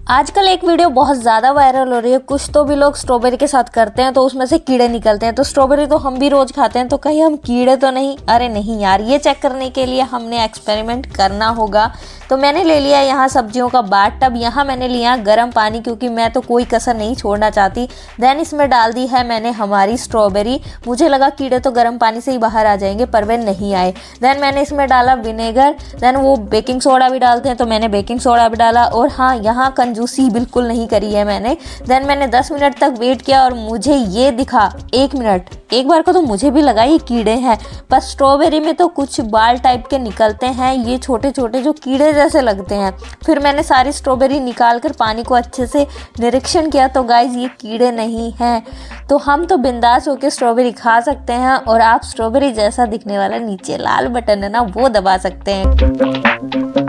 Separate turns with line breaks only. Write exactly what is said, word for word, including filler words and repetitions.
आजकल एक वीडियो बहुत ज़्यादा वायरल हो रही है। कुछ तो भी लोग स्ट्रॉबेरी के साथ करते हैं तो उसमें से कीड़े निकलते हैं। तो स्ट्रॉबेरी तो हम भी रोज़ खाते हैं, तो कहीं हम कीड़े तो नहीं? अरे नहीं यार, ये चेक करने के लिए हमने एक्सपेरिमेंट करना होगा। तो मैंने ले लिया यहाँ सब्जियों का बाथ टब। यहाँ मैंने लिया गर्म पानी, क्योंकि मैं तो कोई कसर नहीं छोड़ना चाहती। देन इसमें डाल दी है मैंने हमारी स्ट्रॉबेरी। मुझे लगा कीड़े तो गर्म पानी से ही बाहर आ जाएंगे, पर वे नहीं आए। देन मैंने इसमें डाला विनेगर। देन वो बेकिंग सोडा भी डालते हैं तो मैंने बेकिंग सोडा भी डाला। और हाँ, यहाँ कंजूसी बिल्कुल नहीं करी है मैंने। देन मैंने दस मिनट तक वेट किया और मुझे ये दिखा, एक मिनट एक बार को तो मुझे भी लगा ये कीड़े हैं। पर स्ट्रॉबेरी में तो कुछ बाल टाइप के निकलते हैं, ये छोटे छोटे जो कीड़े जैसे लगते हैं। फिर मैंने सारी स्ट्रॉबेरी निकाल कर पानी को अच्छे से निरीक्षण किया तो गाइज ये कीड़े नहीं हैं। तो हम तो बिंदास होकर स्ट्रॉबेरी खा सकते हैं। और आप स्ट्रॉबेरी जैसा दिखने वाला नीचे लाल बटन है ना, वो दबा सकते हैं।